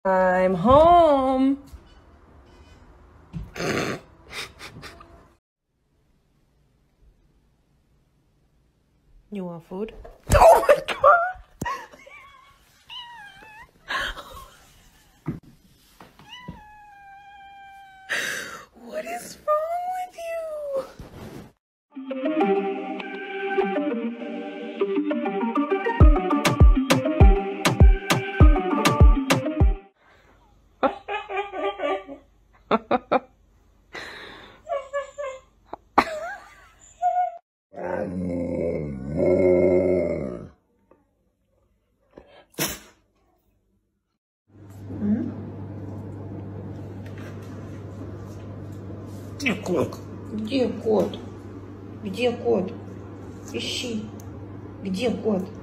I'm home. You want food? Oh my God! What is wrong with you? Где кот? Где кот? Где кот? Ищи. Где кот?